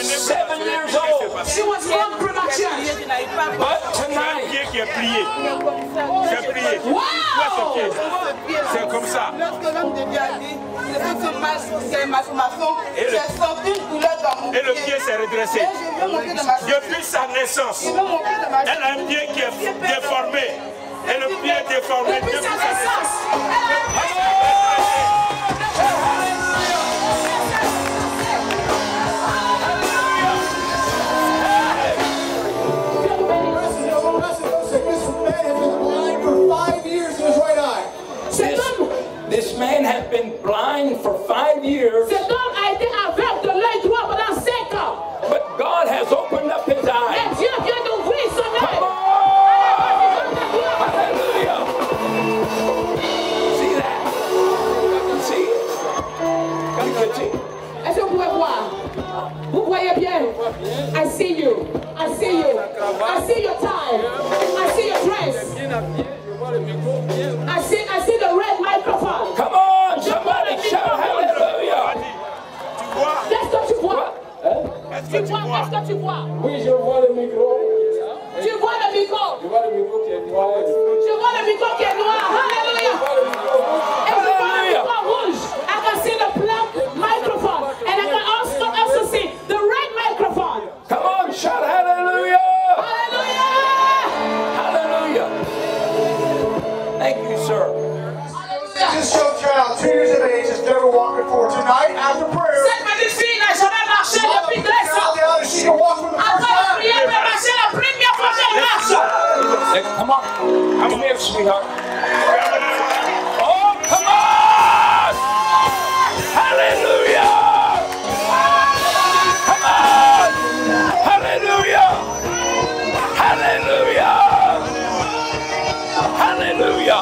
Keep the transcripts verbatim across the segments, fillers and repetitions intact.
seven years old. She was born prematurely. But tonight, qui est plié. J'ai prié. Wow! C'est comme ça. Lorsque l'homme de Dieu a dit, c'est ma formation, Et le- j'ai senti une douleur dans mon Et le pied. pied s'est redressé. Et je veux monter dans ma chambre. Depuis sa naissance, Je veux monter dans ma elle a un pied qui est déformé. Et le pied est déformé Depuis depuis sa sa naissance. naissance, cet homme, this man has been blind for five years, cet homme a été aveugle de l'œil droit pendant cinq ans. but God has opened up his Et eyes. Dieu vient d'ouvrir son Come œil. on! Hallelujah! See that? See it? Come get it. Est-ce que vous pouvez voir? Vous voyez bien? I see you. I see you. I see your tie. I see your dress. I see, I see the red microphone. Come on, somebody shout hallelujah! Tu vois? Qu'est-ce que tu vois? Est-ce Tu que tu vois, vois? qu'est-ce que tu vois? Oui, je vois le micro. Tu vois le micro. Je vois le micro qui est noir. Je vois le micro qui est noir. Hallelujah. And je vois le micro rouge. I can see the black microphone. And I can also, also see the red microphone. Come on, shout hallelujah! Hallelujah. Hallelujah! Thank you, sir. This young child, two years of age, has never walked before. Tonight, after prayer, Cette petite fille n'a jamais marché depuis Mama deux ans. got down and she can walk for the first Après la time. prière, elle a marché la première fois qu'elle marche. Hey, come on. Come here, sweetheart. Oh, come on! Hallelujah! Come on! Hallelujah! Hallelujah! Hallelujah!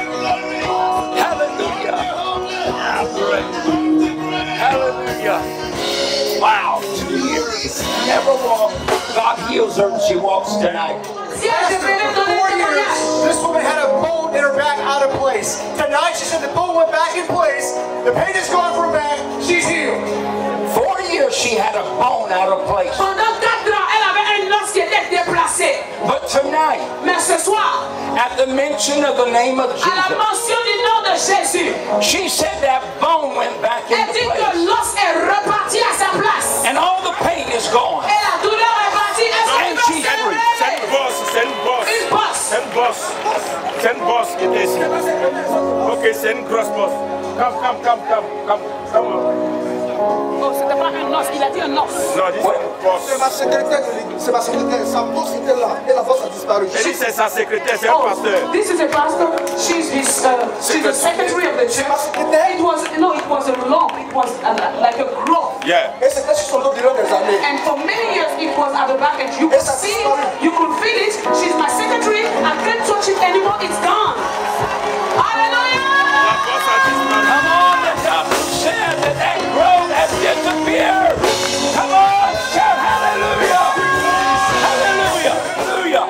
Hallelujah! Hallelujah! Wow, two years, never walked. God heals her and she walks tonight. Si elle devait donner Four ce years, témoignage. this woman had a bone in her back out of place. Tonight, she said the bone went back in place. The pain is gone from her back. She's healed. Four years she had a bone out of place. Pendant quatre ans, elle avait un os qui était déplacé. But tonight, Mais ce soir, at the mention of the name of à la Jesus, mention du nom de Jésus, she said that bone went back elle into dit que place. l'os est reparti à sa place. And all the pain is gone. Et la douleur est partie. Est-ce And qu'on she's peut C'est célébrer? une bosse, c'est une bosse. Une bosse. C'est une bosse. C'est une bosse qui est ici. Ok, c'est une grosse bosse. Come, come, come, come, come, come. Oh, c'était pas un os, il a dit un os. Non, dis c'est une bosse. C'est ma secrétaire, c'est ma secrétaire. Sa bosse était là et la bosse a disparu. Elle dit c'est sa secrétaire, c'est un Oh, pasteur. this is a pastor. She's his, uh, she's the secretary of the church. It was no, it was a lump. It was a, like a growth. Yeah. Et c'était sur son dos durant des années. And for many years, it was at the back, and you could see, you could feel it. She's my secretary. I can't touch it anymore. It's gone. Hallelujah! La bosse a disparu. Come on, the doctor said that that growth has disappeared. Come on, shout hallelujah. Hallelujah. Hallelujah.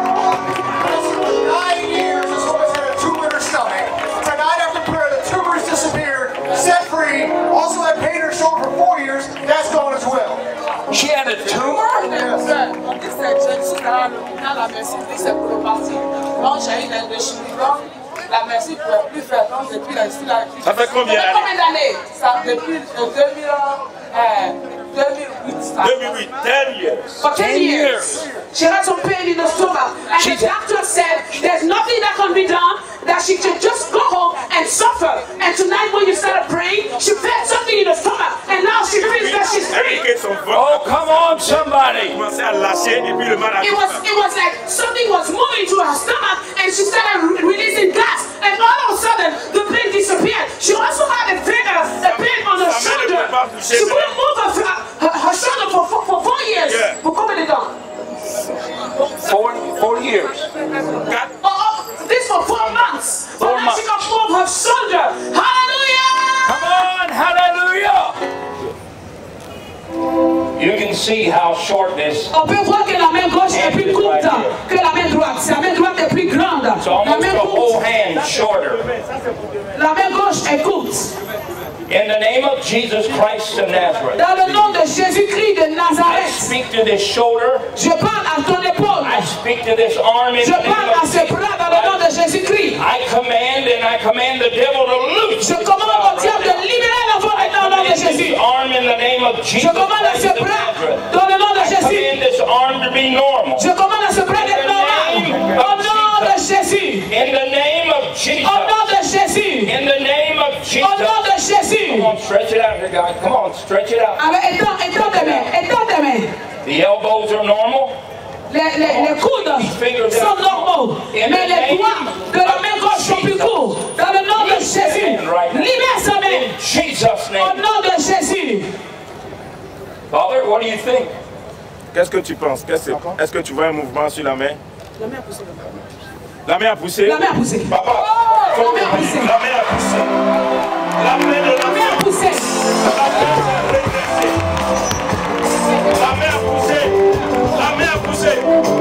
Nine years, this woman's had a tumor in her stomach. Tonight, after prayer, the tumor has disappeared, set free. Also had pain in her shoulder for four years. That's gone as well. She had a tumor? La merci pour plus faire donc depuis la ici la Ça fait combien Ça fait d'années? combien d'années? Ça depuis euh, deux mille, euh, deux mille huit. ça. deux mille huit, ten years. For ten years, she had some pain in the stomach, and the doctor said there's nothing that can be done. That she should just go home and suffer. And tonight, when you started praying, she felt something in the stomach, and now she feels that she's free. Eric son Oh, ventre come on, a somebody. commencé à lâcher et puis le mal a It was, disparu. it was like something was moving to her stomach, and she started re- releasing gas, and all of a sudden, the pain disappeared. She also had a pain, uh, a pain on her Sa main ne shoulder. pouvait pas bouger, She mais- couldn't move her, her, her shoulder for, for, for four years. Yeah. Pour combien de temps? Four, four years. Quatre. Oh, oh, this for four months. But Four now she can move her shoulder. Hallelujah! Come on, hallelujah. You can see how short this, On peut voir que la main gauche est plus courte que la main droite. La main droite est plus grande. it's La almost main a whole courte. hand shorter. La main gauche est courte. In the name of Jesus Christ of Nazareth, Dans le nom de Jésus-Christ de Nazareth. to this shoulder. Je parle à ton épaule. I speak to this arm in Je the name parle à of ce bras dans le nom de Jésus-Christ. I command and I command the devil to loose. Je commande au diable de libérer l'enfant dans le nom de Jésus. This arm in the name of Jesus. Je commande à ce Christ of bras Nazareth. dans le nom de I Jésus. command this arm to be normal. Je commande à ce bras d'être normal. Au nom de Jésus. In the name of Jesus. Au nom de Jésus. In the name of Jesus. Au nom de Jésus. Come on, stretch it out here, God. Come on, stretch it out. Avec étends, étends tes mains, étends tes mains. The elbows are normal. Les, les, les coudes sont normaux, mais les doigts de la main gauche sont plus courts. Dans le nom de Jésus, libère sa main. In Jesus' Au name. nom de Jésus. Father, what do you think? Qu'est-ce que tu penses? Qu'est-ce que- Est-ce que tu vois un mouvement sur la main? La main a poussé. La main a poussé? La main a poussé. Papa, La main a poussé. la main a poussé. La main de La main a poussé. La main s'est redressée. La main a poussé. La main a poussé.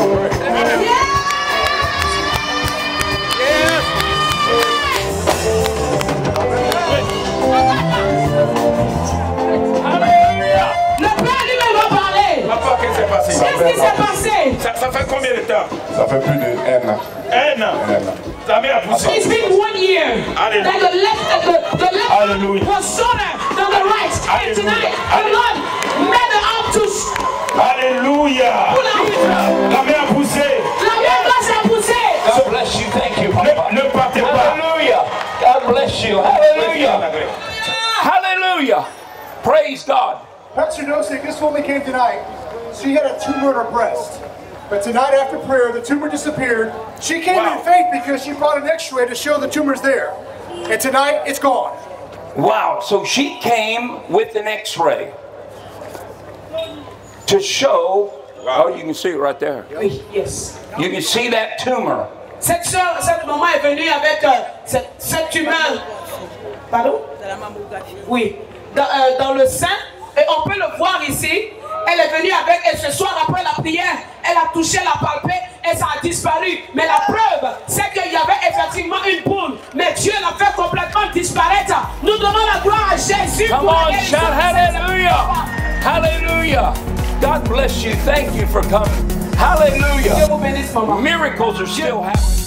Alléluia. Le Père lui-même va parler. Papa, qu'est-ce qui s'est passé? Qu'est-ce qui s'est passé? Ça, ça fait combien de temps? Ça fait plus d'un an. Un an. Ta main a poussé. It's been one year Hallelujah. that the left, the, the left Hallelujah. was shorter than the right. And Hallelujah. tonight, the Lord made the arm to sh- Alléluia. pull out. La main a poussé. La main gauche a poussé. God bless you. Thank you, Papa. Ne, ne partez pas. Hallelujah. God bless you. Hallelujah. Hallelujah. Praise God. Pastor Nosek, this woman came tonight. She had a tumor in her breast. But tonight after prayer, the tumor disappeared. She came Wow. in faith because she brought an x-ray to show the tumor's there. And tonight, it's gone. Wow. So she came with an x-ray to show, oh, you can see it right there. Oui, yes. You can see that tumor. Cette soeur, cette maman est venue avec euh, cette, cette tumeur. Pardon? Oui. Dans, euh, dans le sein. Et on peut le voir ici. Elle est venue avec, et ce soir après la prière, elle a touché la palpée et ça a disparu. Mais la preuve, c'est qu'il y avait effectivement une boule. Mais Dieu l'a fait complètement disparaître. Nous donnons la gloire à Jésus. Come pour on, la shout guérison. hallelujah. Hallelujah. God bless you. Thank you for coming. Hallelujah. Dieu vous bénisse, maman. Miracles are still happening.